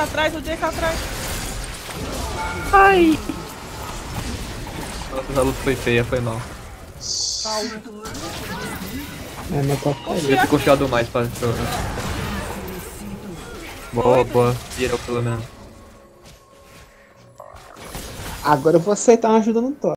atrás, o Jake atrás. Ai! Nossa, essa luta foi feia, foi mal. Calma. É, mas tá Devia ter confiado mais pra... Boa, boa. Virou pelo menos. Agora eu vou aceitar uma ajuda no top.